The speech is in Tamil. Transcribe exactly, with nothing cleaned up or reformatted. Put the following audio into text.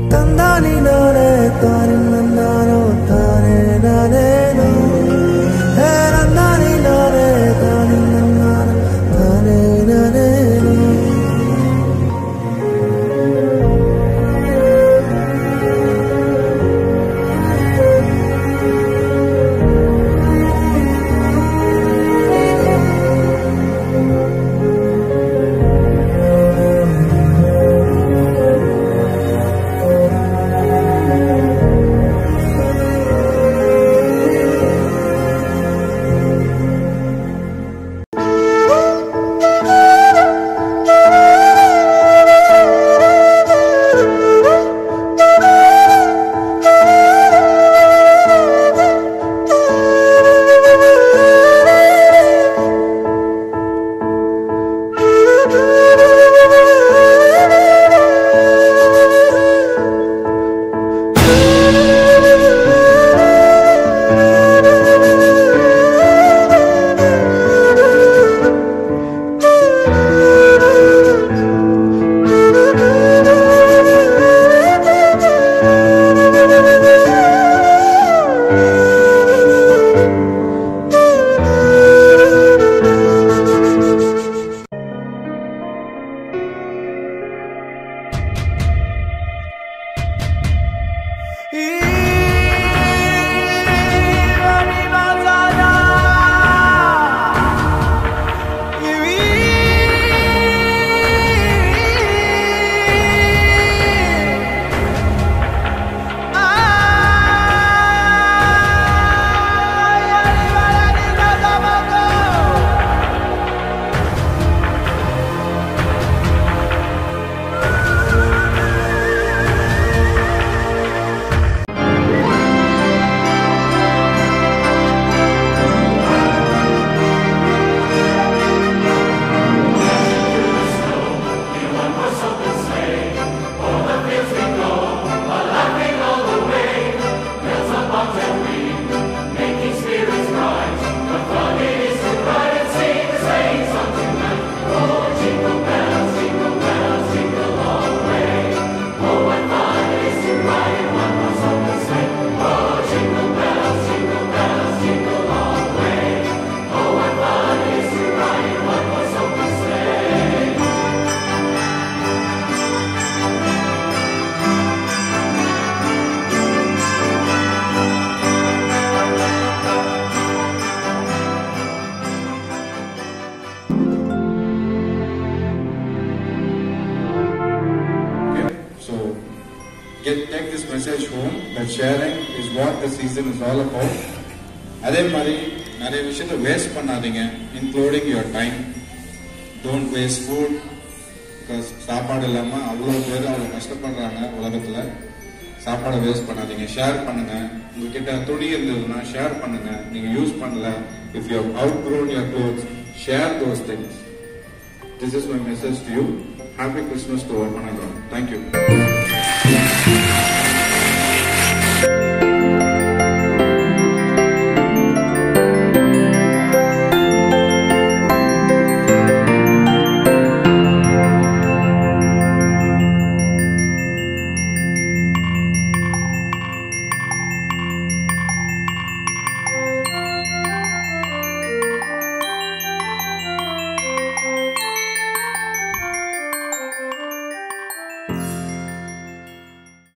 Tandani nare tani nandano tane nane no. Hey tandani nare tani nandano tane nane no. Get, take this message home that sharing is what the season is all about. அதே மாதிரி நிறைய விஷயத்தை வேஸ்ட் பண்ணாதீங்க, including your time. Don't waste food because சாப்பாடு இல்லாமல் அவ்வளோ பேர் அவ்வளோ கஷ்டப்படுறாங்க உலகத்தில். சாப்பாடை வேஸ்ட் பண்ணாதீங்க, ஷேர் பண்ணுங்க. உங்ககிட்ட துணி இருந்ததுன்னா ஷேர் பண்ணுங்க. நீங்கள் யூஸ் பண்ணல, if you have outgrown your clothes, share those things. This is my message to you. Happy Christmas to all. Thank you.